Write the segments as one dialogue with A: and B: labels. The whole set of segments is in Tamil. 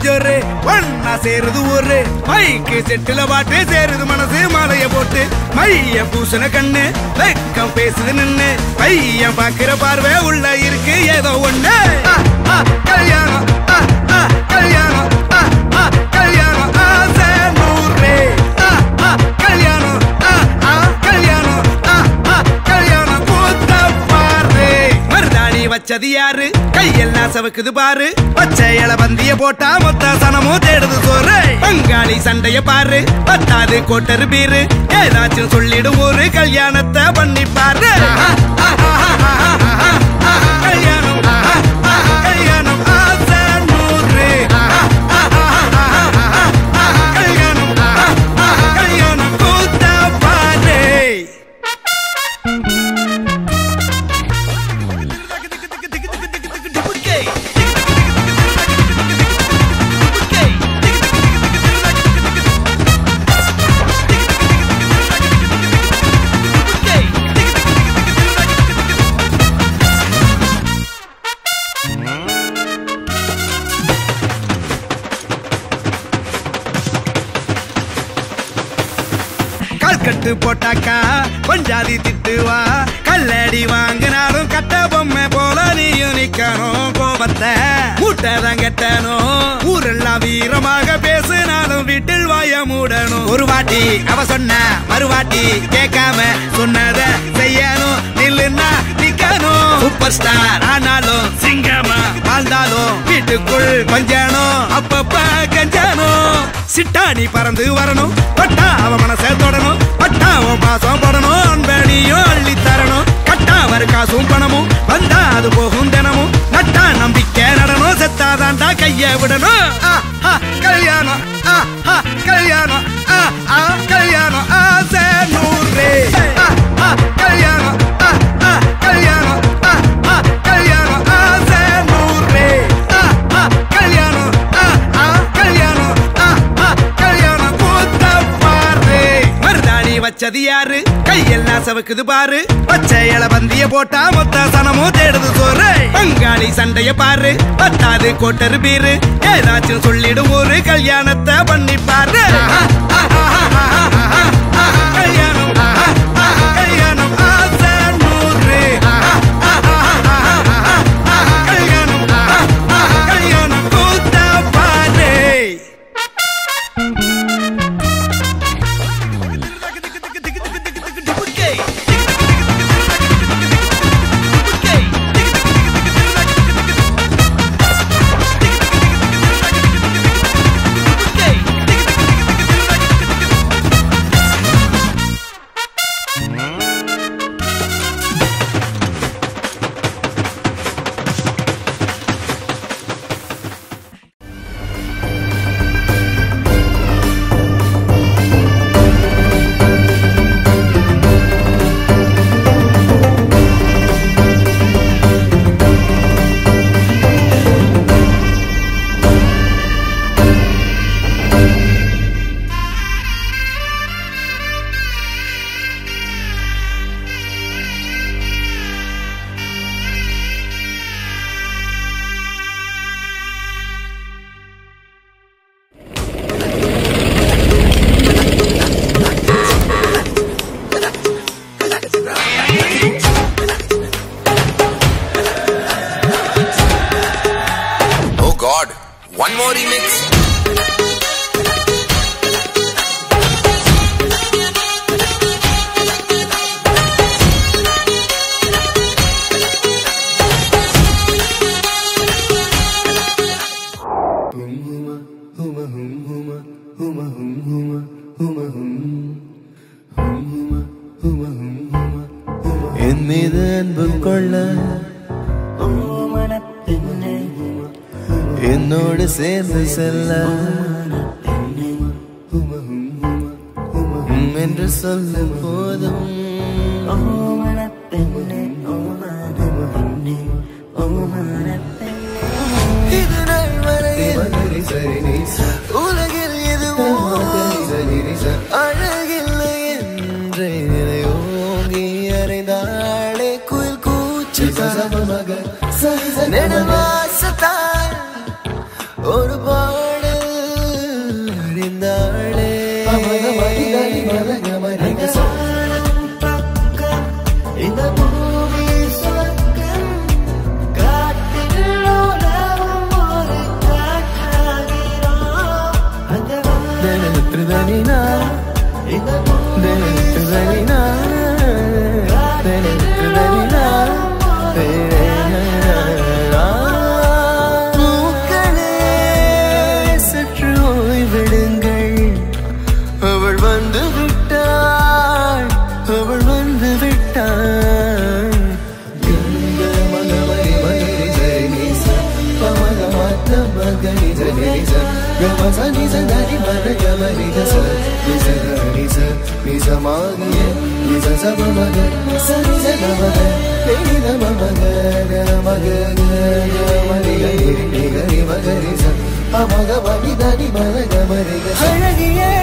A: ஜோரு ஒன்னா சேருது ஊரு மைக்கு செட்டுல பாட்டு சேருது மனசு மாலைய போட்டு மைய பூசன கண்ணு வெக்கம் பேசுது நின்னு பையன் பாக்குற பார்வை உள்ள இருக்கு ஏதோ ஒண்ணு கல்யாணம் கல்யாணம் கல்யாணம் ஆசை நூறு கல்யாணம் கல்யாணம் கல்யாணம் கூத்த பாரு மருதாணி வச்சது யாரு கையெல்லாம் சவுக்குது பாரு பச்சை இல பந்திய போட்டா மொத்த சனமும் தேடுது சோறு பங்காளி சண்டைய பாரு பத்தாது கோட்டரு பீரு ஏதாச்சும் சொல்லிடும் ஒரு கல்யாணத்தை பண்ணி பாரு கல்யாணம் கல்யாணம் ஆசை நூறு கல்யாணம் கல்யாணம் கூத்த பாரு கட்டு போட்டாக்கா பஞ்சாதி திட்டுவா கல்லடி வாங்கினாலும் கட்ட பொம்மை போல நீயும் நிக்கணும் கோபத்தை மூட்டதான் கட்டணும் ஊரெல்லாம் வீரமாக பேசினாலும் வீட்டில் வாய மூடணும் ஒரு வாட்டி அவ சொன்ன மறுவாட்டி கேட்காம சொன்னத செய்யணும் நில்லுன்னா நிக்கணும் சூப்பர் ஸ்டார் ஆனாலும் சிங்கமா வாழ்ந்தாலும் வீட்டுக்குள் கொஞ்சணும் அப்பப்ப கஞ்சணும் சிட்டாணி பறந்து வரணும் பட்டா அவ மனசை தொடணும் பட்டாவும் பாசம் படணும் அன்படியும் அள்ளி தரணும் கட்டா வரு காசும் பணமும் வந்தா அது போகும் தினமும் நட்டா நம்பிக்கை நடணும் செத்தாதான்டா கைய விடணும் கல்யாணம் கல்யாணம் கல்யாணம் ஆசை நூறு கல்யாணம் கல்யாணம் கல்யாணம் ஆசை நூறு கல்யாணம் கல்யாணம் கல்யாணம் கூத்த பாரு மருதாணி வச்சது யாரு கையெல்லாம் சவுக்குது பாரு பச்சை இல பந்திய போட்டா மொத்த சனமும் தேடுது சோறு பங்காளி சண்டைய பாரு பத்தாது கோட்டரு பீரு ஏதாச்சும் சொல்லிடும் ஒரு கல்யாணத்தை பண்ணி பாரு கல்யாணம் கல்யாணம் ஆசை நூறு கல்யாணம் கல்யாணம் கூத்த பாரு
B: One more remix.
C: என் மீது அன்பு கொள்ள என்னோடு சேர்ந்து செல்ல என்று சொல்லும் போதும் இதுநாள் வரையில் உலகில் எதுவும் அழகில்லை என்றே ஓங்கி அறைந்தாளே குயில் கூச்சு நெடுவாசத்தால் ஒரு பாட இந்த பூமி சொர்க்கம் காட்டில் உலகம் ஒரு காற்றாகிறோம் அந்த தினத்துதனினா இந்த பூமி தினத்துதனினா தினத்துதனினா பூக்களே சற்று ஓய்வெடுங்கள் அவள் வந்து விட்டாள் அவள் வந்து விட்டாள் இந்த மகமரி மகரி ஜனிச பமக மாத்த மகரி ஜனிச கமச நிச தனி மன கமரி ஜச நிச நிச நிச மாகிய நிச சப மக சனிச நமக நித மமக மக மரி கரி கரி மகரி ச அமக மகி தனி மன கமரி ஜச அழகியே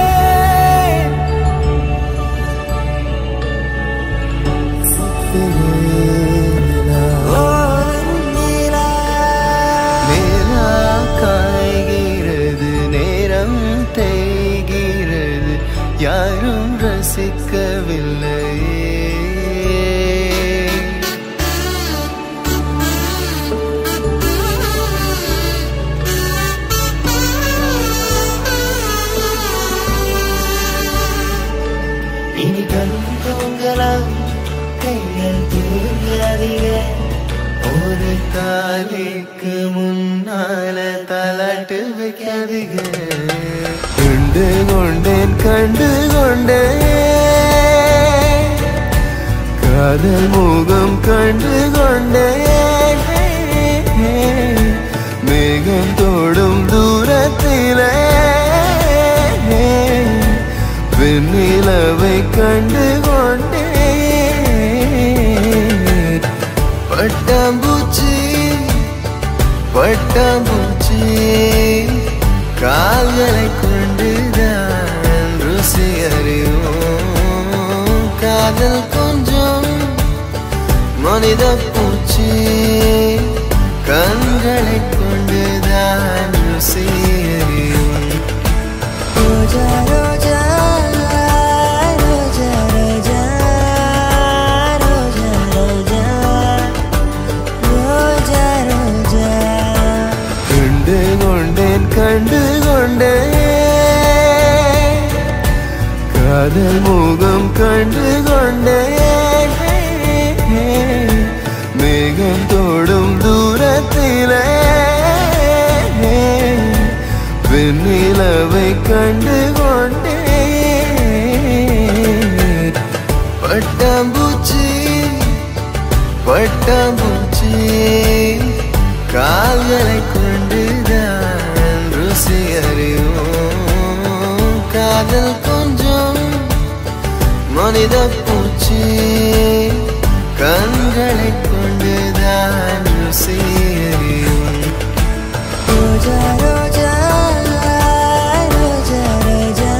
C: காய்கிறது நேரம் தேய்கிறது யாரும் ரசிக்கவில்லை இனி கண் தூங்கலாம் கைகள் தூங்காதீங்க ஒரு தாலிக்கு முன்னால தலாட்டு வைக்காதீங்க கண்டு கொண்டேன் காதல் முகம் கண்டு கொண்டேன் மேகம் தோடும் தூரத்திலே வெண்ணிலவை கண்டு கொண்டேன் பட்டாம்பூச்சி பட்டாம்பூச்சி கால்களை கொண்டுதான் ருசி அறிவோம் காதல் கொஞ்சம் மனித பூச்சி கண்களை கொண்டுதான் ருசி அறிவோம் ரோஜா ரோஜா ரோஜா ரோஜா ரோஜா ரோஜா ரோஜா ரோஜா கண்டு கொண்டேன் காதல் முகம் கண்டு கொண்டேன் மேகம் தோடும் தூரத்திலே வெண்ணிலவை கண்டு கொண்டேன் பட்டாம்பூச்சி பட்டாம்பூச்சி கால்களை கொண்டுதான் ருசி அறிவோம் காதல் கொஞ்சம் மனித பூச்சி கண்களை கொண்டுதான் ருசி அறிவோம் ரோஜா ரோஜா ரோஜா ரோஜா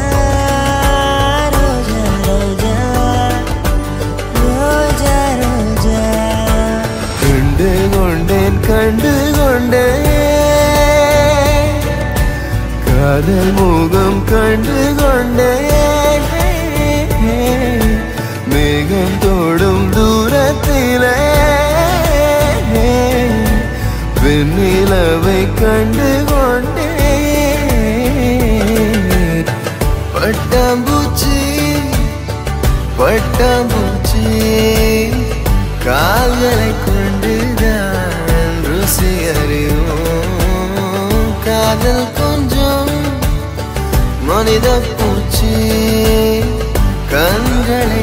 C: ரோஜா ரோஜா ரோஜா ரோஜா கண்டு கொண்டேன் காதல் முகம் கண்டு கொண்டேன் மேகம் தோடும் தூரத்திலே வெண்ணிலவை கண்டு கொண்டேன் பட்டாம்பூச்சி பட்டாம்பூச்சி கால்களை கொண்டுதான் ருசி அறிவோம் காதல் கொஞ்சம் மனித பூச்சி கண்களை